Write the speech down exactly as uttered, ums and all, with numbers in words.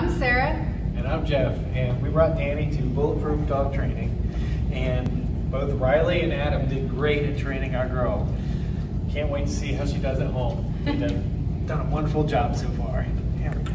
I'm Sarah. And I'm Jeff, and we brought Danny to Bulletproof Dog Training, and both Riley and Adam did great at training our girl. Can't wait to see how she does at home. They've done, done a wonderful job so far. Yeah.